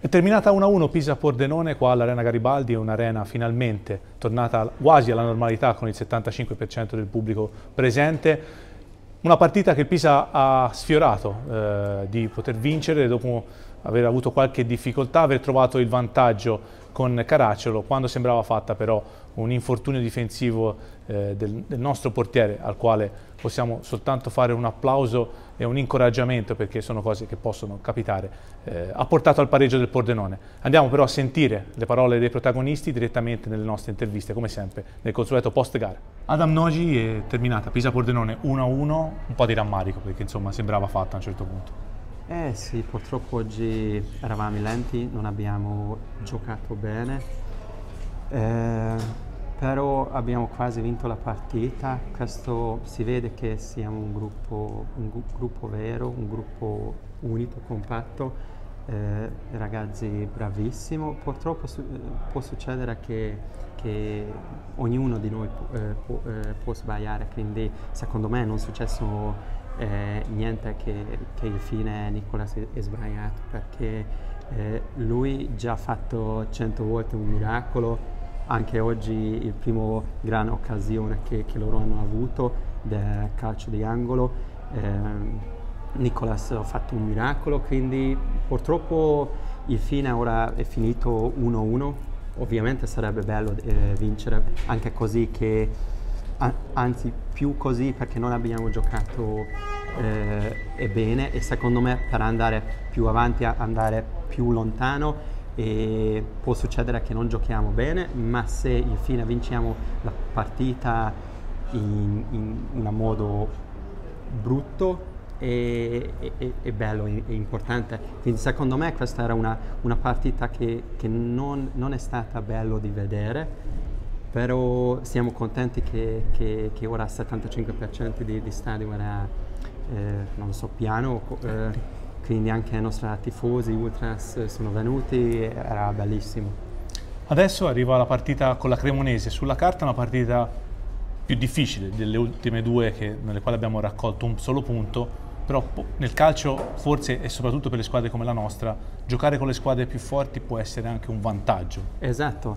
È terminata 1-1 Pisa-Pordenone qua all'Arena Garibaldi, un'arena finalmente tornata quasi alla normalità con il 75% del pubblico presente. Una partita che il Pisa ha sfiorato di poter vincere dopo aver avuto qualche difficoltà, aver trovato il vantaggio con Caracciolo quando sembrava fatta però un infortunio difensivo del nostro portiere, al quale possiamo soltanto fare un applauso e un incoraggiamento perché sono cose che possono capitare, ha portato al pareggio del Pordenone. Andiamo però a sentire le parole dei protagonisti direttamente nelle nostre interviste, come sempre, nel consueto post gara. Adam Nogi, è terminata Pisa-Pordenone 1-1, un po' di rammarico perché insomma sembrava fatta a un certo punto. Sì, purtroppo oggi eravamo lenti, non abbiamo giocato bene, però abbiamo quasi vinto la partita. Questo si vede che siamo un gruppo vero, un gruppo unito, compatto, ragazzi bravissimo. Purtroppo può succedere che ognuno di noi può sbagliare, quindi secondo me non è successo niente che il fine Nicolas è sbagliato, perché lui già ha fatto 100 volte un miracolo. Anche oggi il primo gran occasione che loro hanno avuto del calcio di angolo, Nicolas ha fatto un miracolo, quindi purtroppo il fine ora è finito 1-1. Ovviamente sarebbe bello vincere anche così, anzi più così, perché non abbiamo giocato bene, e secondo me per andare più avanti, andare più lontano, e può succedere che non giochiamo bene, ma se in fine vinciamo la partita in un modo brutto è bello, è importante. Quindi secondo me questa era una partita che non è stata bello di vedere, però siamo contenti che ora il 75% di stadio era, non so, piano, quindi anche i nostri tifosi, ultras sono venuti, era bellissimo. Adesso arriva la partita con la Cremonese, sulla carta una partita più difficile delle ultime due nelle quali abbiamo raccolto un solo punto, però nel calcio forse, e soprattutto per le squadre come la nostra, giocare con le squadre più forti può essere anche un vantaggio. Esatto,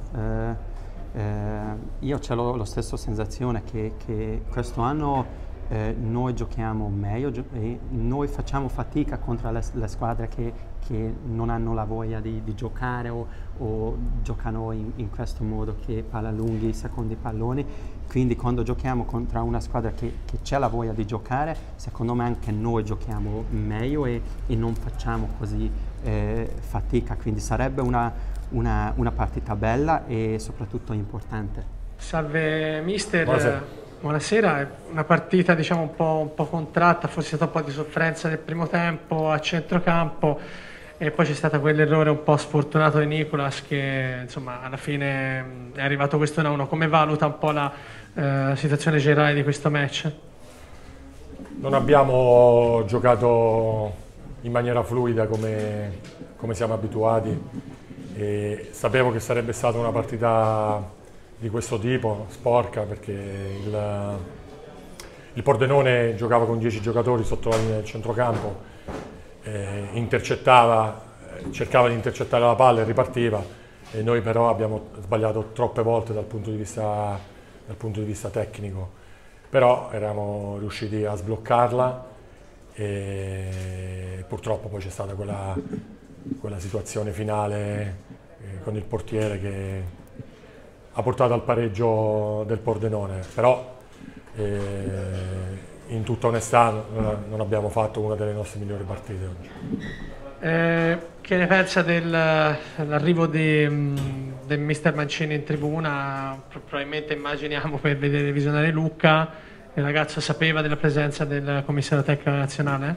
io ho la stessa sensazione che questo anno noi giochiamo meglio e noi facciamo fatica contro le squadre che non hanno la voglia di giocare o giocano in questo modo, che palla lunghi, secondi palloni. Quindi quando giochiamo contro una squadra che c'è la voglia di giocare, secondo me anche noi giochiamo meglio e non facciamo così fatica, quindi sarebbe una partita bella e soprattutto importante. Salve mister. Buonasera. È una partita diciamo un po' contratta, forse è stata un po' di sofferenza nel primo tempo a centrocampo, e poi c'è stato quell'errore un po' sfortunato di Nicolas che insomma alla fine è arrivato questo 1-1. Come valuta un po' la situazione generale di questo match? Non abbiamo giocato in maniera fluida come siamo abituati, e sapevo che sarebbe stata una partita di questo tipo, sporca, perché il Pordenone giocava con 10 giocatori sotto la linea del centrocampo, cercava di intercettare la palla e ripartiva, e noi però abbiamo sbagliato troppe volte dal punto di vista tecnico, però eravamo riusciti a sbloccarla, e purtroppo poi c'è stata quella situazione finale con il portiere che ha portato al pareggio del Pordenone, però in tutta onestà non abbiamo fatto una delle nostre migliori partite oggi. Che ne pensa dell'arrivo del mister Mancini in tribuna? Probabilmente immaginiamo per vedere visionare Lucca. Il ragazzo sapeva della presenza del commissario tecnico nazionale?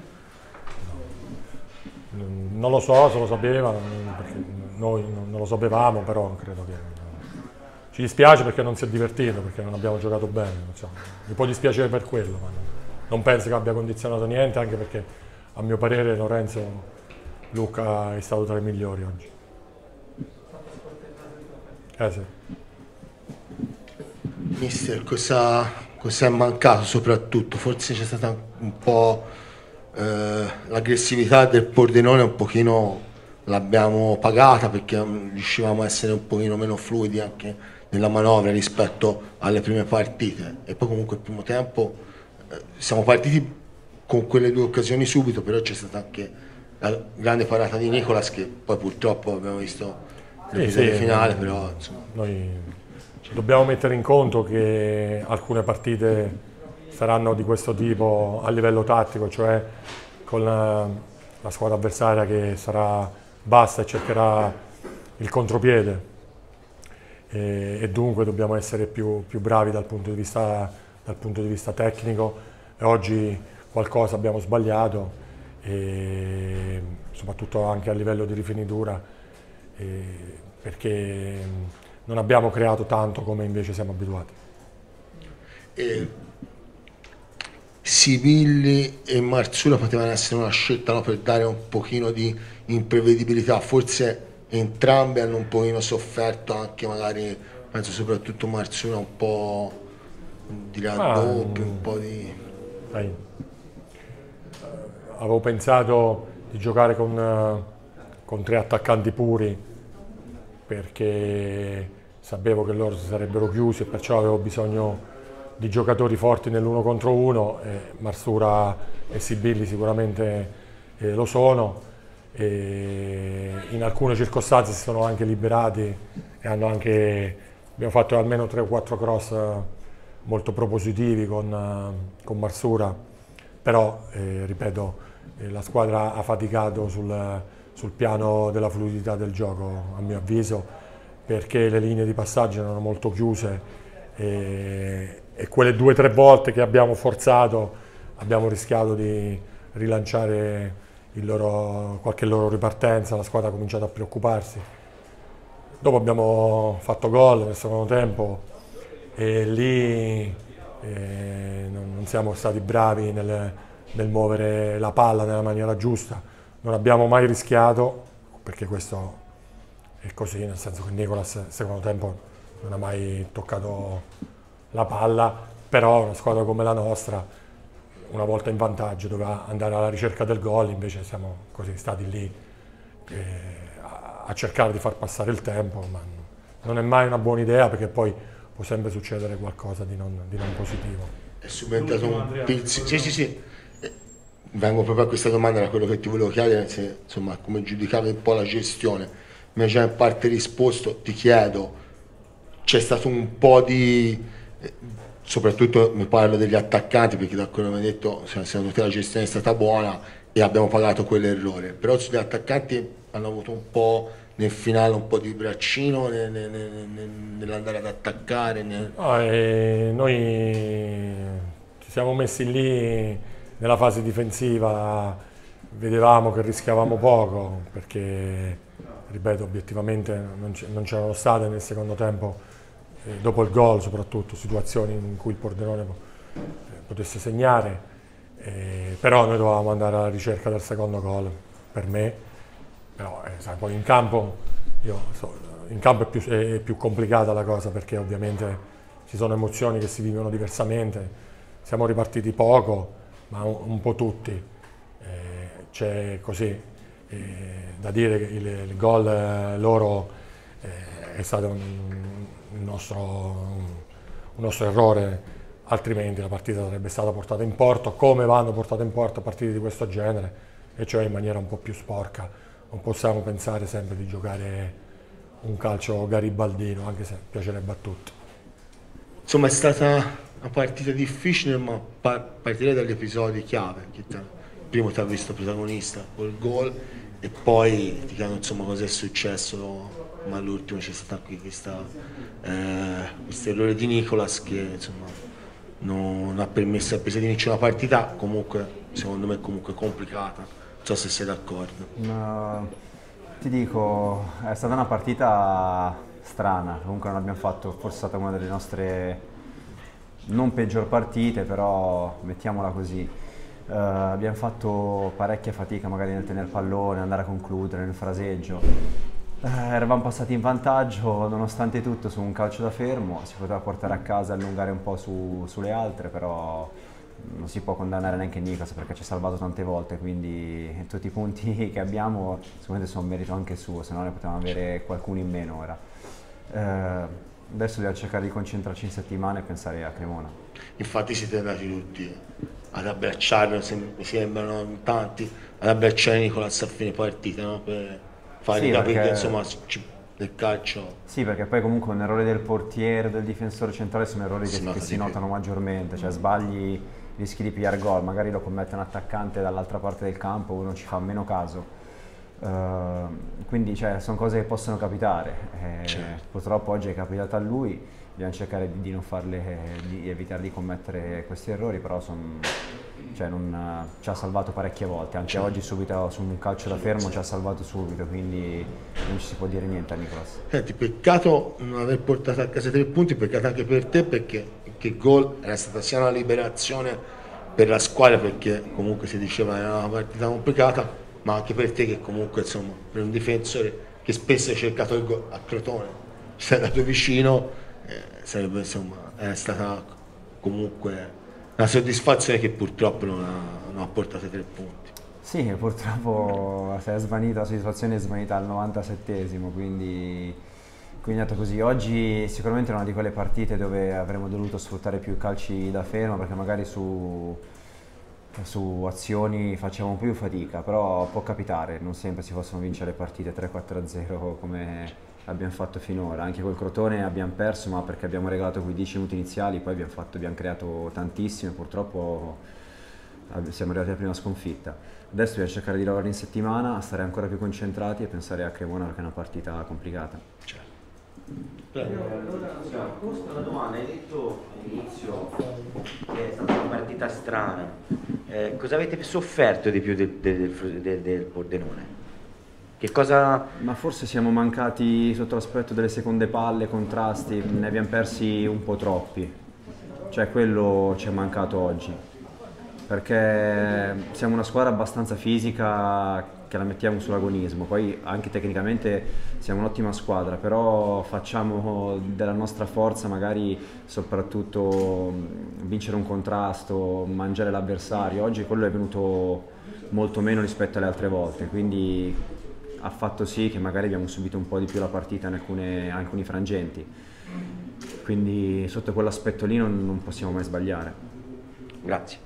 Non lo so se lo sapeva, perché noi non lo sapevamo, però credo che... Ci dispiace perché non si è divertito, perché non abbiamo giocato bene, insomma. Mi può dispiacere per quello, ma non penso che abbia condizionato niente, anche perché a mio parere Lorenzo Lucca è stato tra i migliori oggi. Sì. Mister, cosa è mancato soprattutto? Forse c'è stata un po' l'aggressività del Pordenone un pochino l'abbiamo pagata perché riuscivamo a essere un pochino meno fluidi anche nella manovra rispetto alle prime partite, e poi comunque il primo tempo siamo partiti con quelle 2 occasioni subito, però c'è stata anche la grande parata di Nicolas che poi purtroppo abbiamo visto l'episodio finale, però insomma. Noi dobbiamo mettere in conto che alcune partite saranno di questo tipo a livello tattico, cioè con la squadra avversaria che sarà bassa e cercherà il contropiede, e dunque dobbiamo essere più bravi dal punto di vista tecnico, e oggi qualcosa abbiamo sbagliato, e soprattutto anche a livello di rifinitura, perché non abbiamo creato tanto come invece siamo abituati. Sibilli e Marzullo potevano essere una scelta, no, per dare un pochino di imprevedibilità, forse entrambi hanno un pochino sofferto, anche magari penso soprattutto Marzullo un po' di raddoppio, un po' di... Avevo pensato di giocare con 3 attaccanti puri, perché sapevo che loro si sarebbero chiusi e perciò avevo bisogno di giocatori forti nell'1 contro 1, Marsura e Sibilli sicuramente lo sono, e in alcune circostanze si sono anche liberati e abbiamo fatto almeno 3 o 4 cross molto propositivi con Marsura, però ripeto, la squadra ha faticato sul piano della fluidità del gioco, a mio avviso, perché le linee di passaggio erano molto chiuse, e quelle 2 o 3 volte che abbiamo forzato abbiamo rischiato di rilanciare qualche loro ripartenza, la squadra ha cominciato a preoccuparsi. Dopo abbiamo fatto gol nel secondo tempo e lì non siamo stati bravi nel muovere la palla nella maniera giusta, non abbiamo mai rischiato, perché questo è così, nel senso che Nicolas nel secondo tempo non ha mai toccato la palla, però una squadra come la nostra, una volta in vantaggio, doveva andare alla ricerca del gol, invece siamo così stati lì a cercare di far passare il tempo, ma non è mai una buona idea, perché poi può sempre succedere qualcosa di non positivo. È subentrato un pizzico. Sì. Vengo proprio a questa domanda, da quello che ti volevo chiedere, se, insomma, come giudicavi un po' la gestione. Mi hai già in parte risposto, ti chiedo, c'è stato un po' di, soprattutto mi parlo degli attaccanti, perché da quello che mi hai detto secondo te la gestione è stata buona e abbiamo pagato quell'errore, però sugli attaccanti hanno avuto un po' nel finale un po' di braccino nell'andare ad attaccare. Noi ci siamo messi lì nella fase difensiva, vedevamo che rischiavamo poco, perché ripeto, obiettivamente non c'erano state nel secondo tempo, dopo il gol soprattutto, situazioni in cui il Pordenone potesse segnare, però noi dovevamo andare alla ricerca del secondo gol, per me, però sai, poi in campo è più complicata la cosa, perché ovviamente ci sono emozioni che si vivono diversamente, siamo ripartiti poco, ma un po' tutti, c'è così da dire che il gol loro è stato un nostro errore, altrimenti la partita sarebbe stata portata in porto come vanno portate in porto partite di questo genere, e cioè in maniera un po' più sporca. Non possiamo pensare sempre di giocare un calcio garibaldino, anche se piacerebbe a tutti. Insomma, è stata una partita difficile, ma partire dagli episodi chiave. Il primo ti ha visto protagonista col gol, e poi ti chiedo insomma cosa è successo, ma all'ultimo c'è stato qui questo errore di Nicolas che insomma non ha permesso al Pesaro di vincere una partita comunque secondo me comunque complicata. Non so se sei d'accordo. Ti dico, è stata una partita strana, comunque non abbiamo fatto, forse è stata una delle nostre non peggior partite, però mettiamola così. Abbiamo fatto parecchia fatica magari nel tenere pallone, andare a concludere nel fraseggio. Eravamo passati in vantaggio nonostante tutto su un calcio da fermo, si poteva portare a casa e allungare un po' sulle altre, però non si può condannare neanche Nicolas perché ci ha salvato tante volte, quindi tutti i punti che abbiamo sicuramente sono merito anche suo, se no ne potevamo avere qualcuno in meno ora. Adesso dobbiamo cercare di concentrarci in settimana e pensare a Cremona. Infatti siete andati tutti ad abbracciarlo, mi sembrano in tanti, ad abbracciare Nicolas a fine partita, no? Per fargli capire che insomma del calcio. Sì, perché poi comunque un errore del portiere, del difensore centrale sono errori che si notano maggiormente, cioè sbagli, rischi di pigliare gol, magari lo commette un attaccante dall'altra parte del campo, uno ci fa meno caso. Quindi cioè, sono cose che possono capitare, certo. Purtroppo oggi è capitato a lui, dobbiamo cercare di non farle, di evitare di commettere questi errori, però ci ha salvato parecchie volte, anche oggi subito su un calcio da fermo ci ha salvato subito, quindi non ci si può dire niente a Nicolas. Senti, peccato non aver portato a casa 3 punti, peccato anche per te perché il gol era stata sia una liberazione per la squadra, perché comunque si diceva era una partita complicata, ma anche per te che comunque insomma per un difensore che spesso hai cercato il gol a Crotone, ci sei andato vicino, sarebbe insomma è stata comunque una soddisfazione che purtroppo non ha portato 3 punti. Sì, purtroppo si è svanita, la soddisfazione è svanita al 97esimo, quindi è andato così. Oggi sicuramente è una di quelle partite dove avremmo dovuto sfruttare più calci da fermo, perché magari su azioni facciamo più fatica, però può capitare, non sempre si possono vincere partite 3-4-0 come abbiamo fatto finora. Anche col Crotone abbiamo perso, ma perché abbiamo regalato quei 10 minuti iniziali, poi abbiamo creato tantissimo e purtroppo siamo arrivati alla prima sconfitta. Adesso dobbiamo cercare di lavorare in settimana, stare ancora più concentrati e pensare a Cremona, perché è una partita complicata. Certo. Allora, posto una domanda, hai detto all'inizio che è stata una partita strana, cosa avete sofferto di più del Pordenone? Che cosa... Ma forse siamo mancati sotto l'aspetto delle seconde palle, contrasti, ne abbiamo persi un po' troppi, cioè quello ci è mancato oggi, perché siamo una squadra abbastanza fisica che la mettiamo sull'agonismo, poi anche tecnicamente siamo un'ottima squadra, però facciamo della nostra forza magari soprattutto vincere un contrasto, mangiare l'avversario. Oggi quello è venuto molto meno rispetto alle altre volte, quindi ha fatto sì che magari abbiamo subito un po' di più la partita in alcuni frangenti, quindi sotto quell'aspetto lì non possiamo mai sbagliare. Grazie.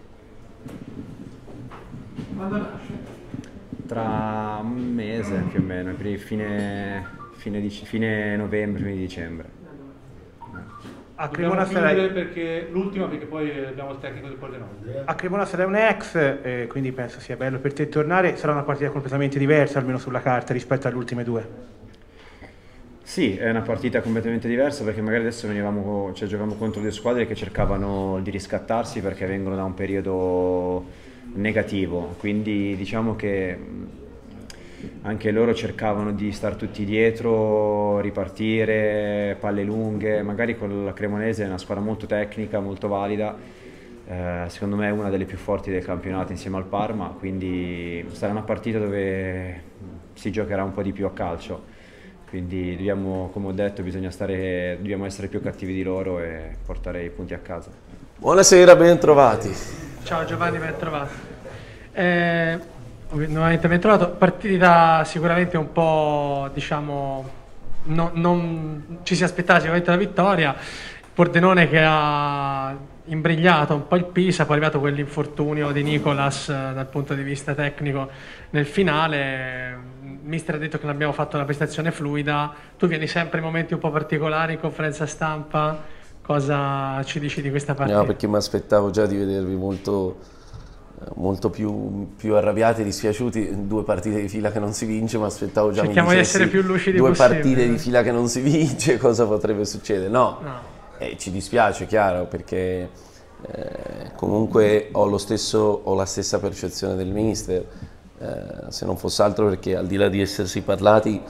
Tra un mese più o meno, fine novembre, fine dicembre. A Cremona sarai... perché l'ultima, perché poi abbiamo il tecnico del Pordenone. A Cremona sarai un ex, quindi penso sia bello per te tornare. Sarà una partita completamente diversa, almeno sulla carta, rispetto alle ultime 2. Sì, è una partita completamente diversa, perché magari adesso giocavamo contro 2 squadre che cercavano di riscattarsi perché vengono da un periodo negativo, quindi diciamo che anche loro cercavano di star tutti dietro, ripartire, palle lunghe. Magari con la Cremonese è una squadra molto tecnica, molto valida, secondo me è una delle più forti del campionato insieme al Parma, quindi sarà una partita dove si giocherà un po' di più a calcio, quindi come ho detto, dobbiamo essere più cattivi di loro e portare i punti a casa. Buonasera, ben trovati. Ciao Giovanni, ben trovato. Nuovamente ben trovato. Partita sicuramente un po', diciamo, non ci si aspettava sicuramente la vittoria. Pordenone che ha imbrigliato un po' il Pisa, poi è arrivato quell'infortunio di Nicolas dal punto di vista tecnico nel finale. Mister ha detto che non abbiamo fatto una prestazione fluida. Tu vieni sempre in momenti un po' particolari in conferenza stampa. Cosa ci dici di questa partita? No, perché mi aspettavo già di vedervi molto più arrabbiati e dispiaciuti. 2 partite di fila che non si vince, ma aspettavo già cerchiamo di essere più lucidi 2 possibile. partite di fila che non si vince, cosa potrebbe succedere? No. Ci dispiace, chiaro, perché comunque ho la stessa percezione del mister, se non fosse altro perché al di là di essersi parlati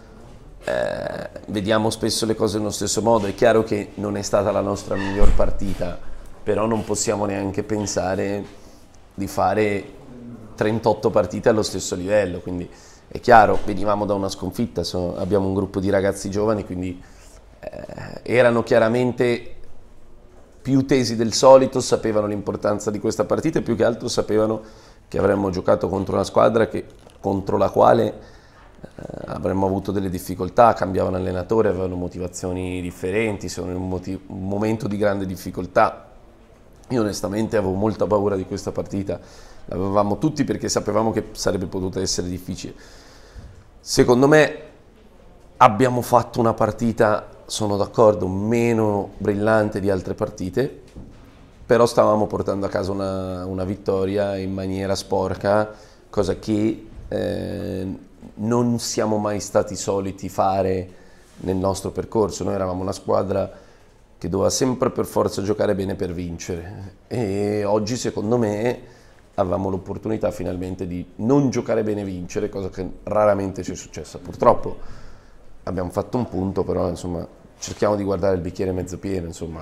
vediamo spesso le cose nello stesso modo. È chiaro che non è stata la nostra miglior partita, però non possiamo neanche pensare di fare 38 partite allo stesso livello, quindi è chiaro, venivamo da una sconfitta, abbiamo un gruppo di ragazzi giovani, quindi erano chiaramente più tesi del solito, sapevano l'importanza di questa partita e più che altro sapevano che avremmo giocato contro una squadra contro la quale avremmo avuto delle difficoltà, cambiavano allenatore, avevano motivazioni differenti, sono in un momento di grande difficoltà. Io onestamente avevo molta paura di questa partita, l'avevamo tutti perché sapevamo che sarebbe potuta essere difficile. Secondo me abbiamo fatto una partita, sono d'accordo, meno brillante di altre partite, però stavamo portando a casa una vittoria in maniera sporca, cosa che non siamo mai stati soliti fare nel nostro percorso. Noi eravamo una squadra che doveva sempre per forza giocare bene per vincere e oggi secondo me avevamo l'opportunità finalmente di non giocare bene e vincere, cosa che raramente ci è successa. Purtroppo abbiamo fatto un punto, però insomma cerchiamo di guardare il bicchiere mezzo pieno, insomma.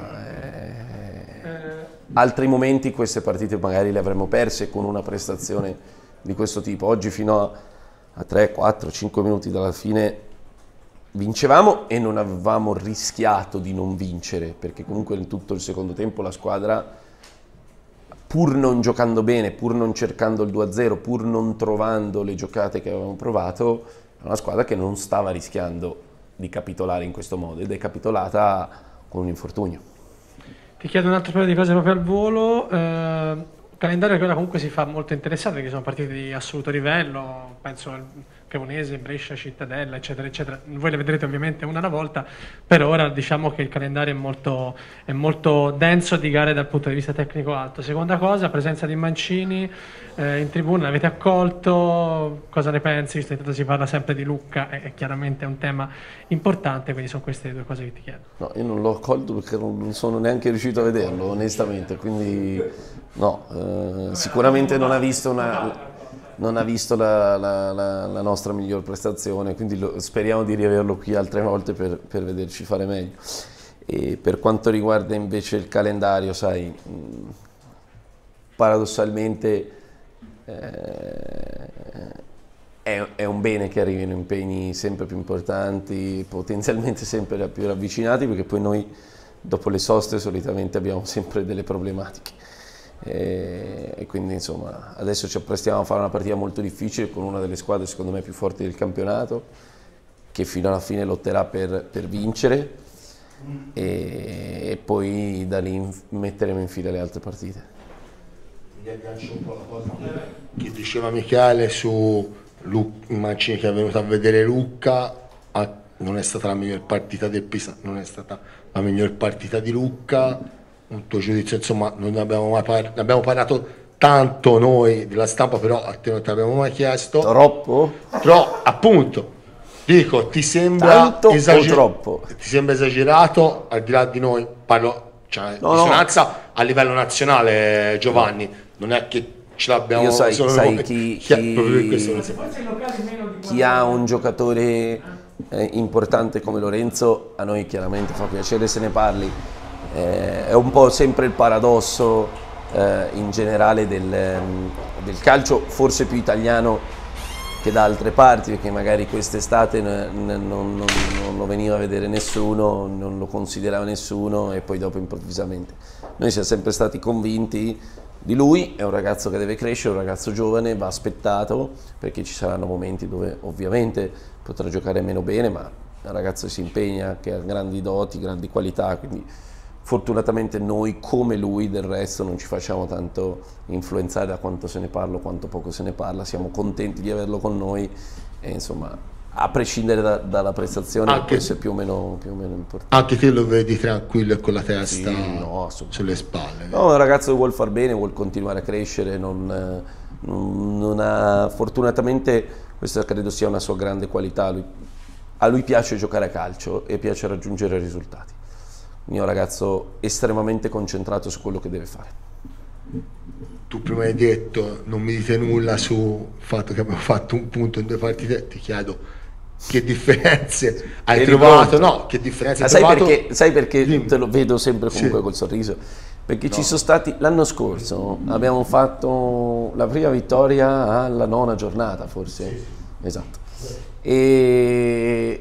Altri momenti queste partite magari le avremmo perse con una prestazione di questo tipo. Oggi fino a 3, 4, 5 minuti dalla fine vincevamo e non avevamo rischiato di non vincere, perché comunque in tutto il secondo tempo la squadra, pur non giocando bene, pur non cercando il 2-0, pur non trovando le giocate che avevamo provato, è una squadra che non stava rischiando di capitolare in questo modo ed è capitolata con un infortunio. Ti chiedo un altro paio di cose proprio al volo. Calendario che ora comunque si fa molto interessante, perché sono partite di assoluto livello, penso al Cremonese, Brescia, Cittadella, eccetera, eccetera. Voi le vedrete ovviamente una alla volta, per ora diciamo che il calendario è molto denso di gare dal punto di vista tecnico alto. Seconda cosa, presenza di Mancini in tribuna, l'avete accolto, cosa ne pensi? Visto che tanto si parla sempre di Lucca, è chiaramente un tema importante, quindi sono queste le due cose che ti chiedo. No, io non l'ho accolto perché non sono neanche riuscito a vederlo, onestamente, quindi no, sicuramente non ha visto la nostra miglior prestazione, quindi speriamo di riaverlo qui altre volte per vederci fare meglio. E per quanto riguarda invece il calendario, sai, paradossalmente è un bene che arrivino impegni sempre più importanti, potenzialmente sempre più ravvicinati, perché poi noi dopo le soste solitamente abbiamo sempre delle problematiche. E quindi insomma adesso ci apprestiamo a fare una partita molto difficile con una delle squadre secondo me più forti del campionato, che fino alla fine lotterà per vincere e poi da lì metteremo in fila le altre partite. Mi aggancio un po' la cosa che diceva Michele su Mancini, che è venuto a vedere Lucca. Non è stata la miglior partita del Pisa, non è stata la miglior partita di Lucca. Un tuo giudizio, insomma, non ne abbiamo mai ne abbiamo parlato tanto noi della stampa, però a te non te l'abbiamo mai chiesto. Troppo? Però appunto dico, ti sembra troppo? Ti sembra esagerato, al di là di noi, parlo, cioè dissonanza a livello nazionale, Giovanni, non è che ce l'abbiamo. Io sai noi. Chi ha un giocatore importante come Lorenzo, a noi chiaramente fa piacere se ne parli. È un po' sempre il paradosso in generale del calcio, forse più italiano che da altre parti, perché magari quest'estate non lo veniva a vedere nessuno, non lo considerava nessuno e poi dopo improvvisamente. Noi siamo sempre stati convinti di lui, è un ragazzo che deve crescere, un ragazzo giovane, va aspettato, perché ci saranno momenti dove ovviamente potrà giocare meno bene, ma è un ragazzo che si impegna, che ha grandi doti, grandi qualità, quindi fortunatamente noi come lui del resto non ci facciamo tanto influenzare da quanto se ne parla o quanto poco se ne parla, siamo contenti di averlo con noi e insomma a prescindere dalla prestazione che può essere più o meno importante. Anche te lo vedi tranquillo e con la testa sulle spalle? No, è un ragazzo che vuol far bene, vuol continuare a crescere, non ha, fortunatamente questa credo sia una sua grande qualità, a lui piace giocare a calcio e piace raggiungere risultati. Il mio ragazzo estremamente concentrato su quello che deve fare. Tu prima hai detto non mi dite nulla sul fatto che abbiamo fatto un punto in 2 partite, ti chiedo che differenze hai trovato? No, che differenze hai trovato? Sai perché te lo vedo sempre comunque col sorriso? Perché ci sono stati, l'anno scorso abbiamo fatto la prima vittoria alla 9ª giornata forse, esatto, e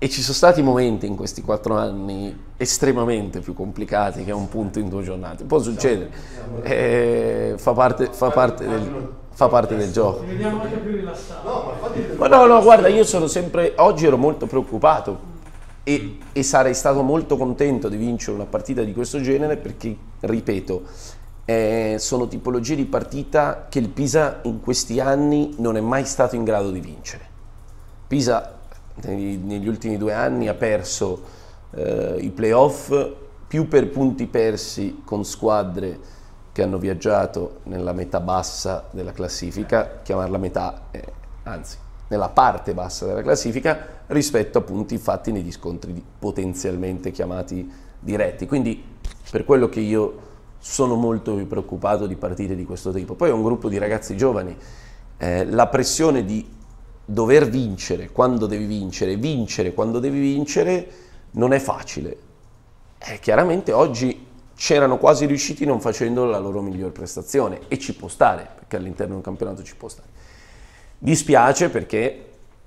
E ci sono stati momenti in questi 4 anni estremamente più complicati che un punto in 2 giornate. Può succedere, fa parte del gioco. Vediamo anche più rilassato. Ma no, guarda, io sono sempre, oggi ero molto preoccupato e sarei stato molto contento di vincere una partita di questo genere perché, ripeto, sono tipologie di partita che il Pisa in questi anni non è mai stato in grado di vincere. Pisa negli ultimi 2 anni ha perso i playoff più per punti persi con squadre che hanno viaggiato nella metà bassa della classifica, chiamarla metà, anzi nella parte bassa della classifica, rispetto a punti fatti negli scontri potenzialmente chiamati diretti. Quindi per quello che io sono molto più preoccupato di partite di questo tipo. Poi è un gruppo di ragazzi giovani, la pressione di dover vincere quando devi vincere quando devi vincere non è facile. Chiaramente oggi c'erano quasi riusciti non facendo la loro miglior prestazione e ci può stare, perché all'interno di un campionato ci può stare. Dispiace perché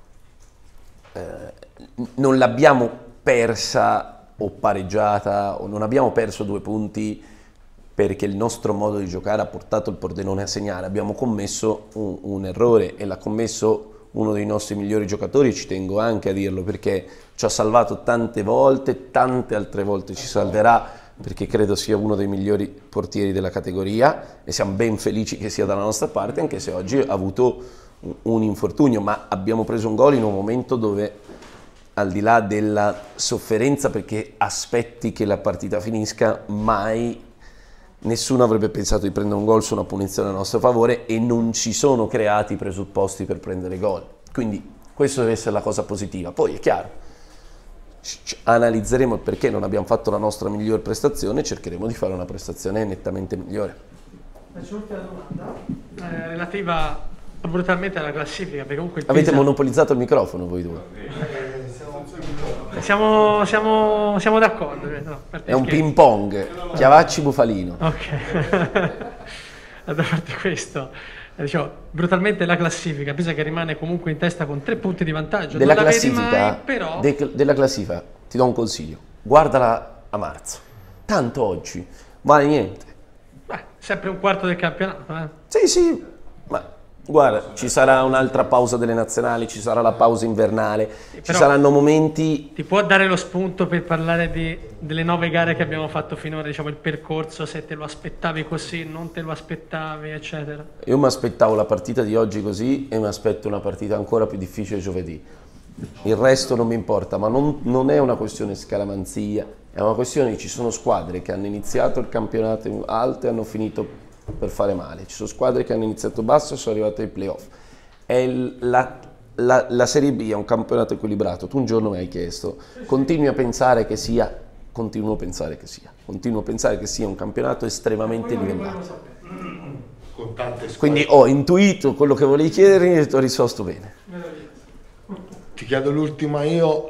non l'abbiamo persa o pareggiata o non abbiamo perso 2 punti perché il nostro modo di giocare ha portato il Pordenone a segnare. Abbiamo commesso un errore e l'ha commesso uno dei nostri migliori giocatori, ci tengo anche a dirlo perché ci ha salvato tante volte, tante altre volte ci salverà perché credo sia uno dei migliori portieri della categoria e siamo ben felici che sia dalla nostra parte, anche se oggi ha avuto un infortunio, ma abbiamo preso un gol in un momento dove, al di là della sofferenza perché aspetti che la partita finisca, mai nessuno avrebbe pensato di prendere un gol su una punizione a nostro favore e non ci sono creati i presupposti per prendere gol. Quindi questo deve essere la cosa positiva. Poi è chiaro, analizzeremo il perché non abbiamo fatto la nostra miglior prestazione e cercheremo di fare una prestazione nettamente migliore. Faccio un'ultima domanda relativa brutalmente alla classifica, perché comunque il Avete Pisa... monopolizzato il microfono voi due. Siamo d'accordo. No, è un ping pong, Chiavacci Bufalino. Ok. A parte questo, diciamo, brutalmente la classifica, Pisa che rimane comunque in testa con 3 punti di vantaggio. Della non la vedi classifica, mai, però... della classifica ti do un consiglio, guardala a marzo, tanto oggi vale niente. Beh, sempre un quarto del campionato, Sì, ma guarda, ci sarà un'altra pausa delle nazionali, ci sarà la pausa invernale, ci saranno momenti... Ti può dare lo spunto per parlare delle 9 gare che abbiamo fatto finora, diciamo il percorso, se te lo aspettavi così, non te lo aspettavi, eccetera? Io mi aspettavo la partita di oggi così e mi aspetto una partita ancora più difficile giovedì. Il resto non mi importa, ma non è una questione di scaramanzia, è una questione che ci sono squadre che hanno iniziato il campionato alto e hanno finito per fare male, ci sono squadre che hanno iniziato basso e sono arrivate ai playoff. La Serie B è un campionato equilibrato. Tu un giorno mi hai chiesto, continuo a pensare che sia un campionato estremamente livellato. Quindi ho intuito quello che volevi chiedermi e ti ho risposto bene. Ti chiedo l'ultima io.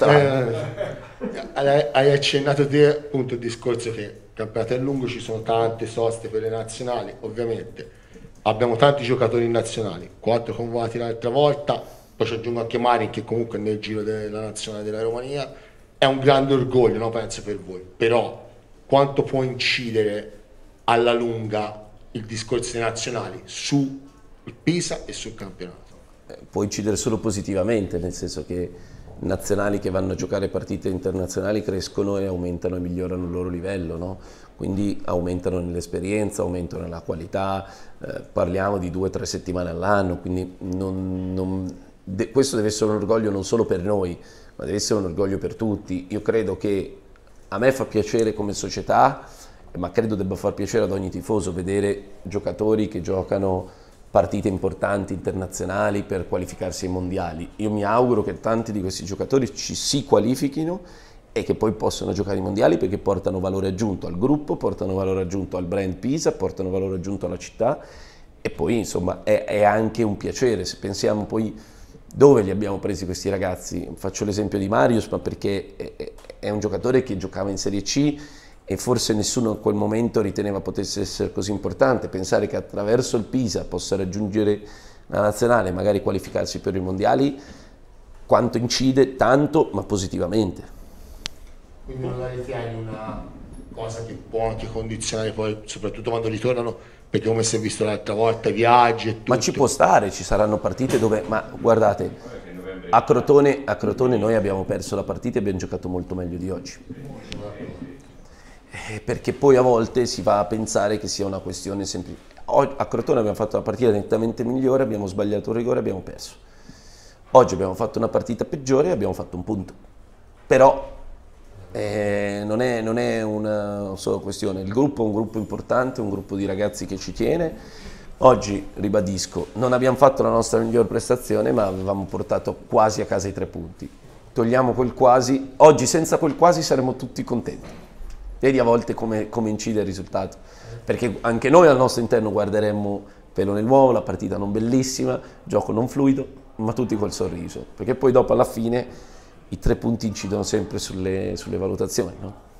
Hai accennato te appunto il discorso che il campionato è lungo, ci sono tante soste per le nazionali, ovviamente abbiamo tanti giocatori nazionali, 4 convocati l'altra volta, poi ci aggiungo anche Marin che comunque è nel giro della nazionale della Romania, è un grande orgoglio, no, penso per voi, però quanto può incidere alla lunga il discorso dei nazionali sul Pisa e sul campionato? Può incidere solo positivamente, nel senso che nazionali che vanno a giocare partite internazionali crescono e aumentano e migliorano il loro livello, no? Quindi aumentano nell'esperienza, aumentano nella qualità, parliamo di 2 o 3 settimane all'anno, quindi questo deve essere un orgoglio non solo per noi, ma deve essere un orgoglio per tutti. Io credo che a me fa piacere come società, ma credo debba far piacere ad ogni tifoso vedere giocatori che giocano partite importanti internazionali per qualificarsi ai mondiali. Io mi auguro che tanti di questi giocatori ci si qualifichino e che poi possano giocare i mondiali perché portano valore aggiunto al gruppo, portano valore aggiunto al brand Pisa, portano valore aggiunto alla città e poi insomma è anche un piacere. Se pensiamo poi dove li abbiamo presi questi ragazzi, faccio l'esempio di Marius, ma perché è un giocatore che giocava in Serie C e forse nessuno in quel momento riteneva potesse essere così importante. Pensare che attraverso il Pisa possa raggiungere la nazionale e magari qualificarsi per i mondiali quanto incide? Tanto, ma positivamente. Quindi non la ritieni una cosa che può anche condizionare poi, soprattutto quando ritornano, perché come si è visto l'altra volta, viaggi e tutto. Ma ci può stare, ci saranno partite dove, ma guardate, a Crotone noi abbiamo perso la partita e abbiamo giocato molto meglio di oggi. Perché poi a volte si va a pensare che sia una questione semplice. A Crotone abbiamo fatto una partita nettamente migliore, abbiamo sbagliato un rigore e abbiamo perso. Oggi abbiamo fatto una partita peggiore e abbiamo fatto un punto. Però non è una sola questione. Il gruppo è un gruppo importante, un gruppo di ragazzi che ci tiene. Oggi, ribadisco, non abbiamo fatto la nostra miglior prestazione, ma avevamo portato quasi a casa i 3 punti. Togliamo quel quasi. Oggi senza quel quasi saremmo tutti contenti. Vedi a volte come incide il risultato. Perché anche noi al nostro interno guarderemmo pelo nell'uovo, la partita non bellissima, gioco non fluido, ma tutti col sorriso. Perché poi dopo alla fine i 3 punti incidono sempre sulle valutazioni, no?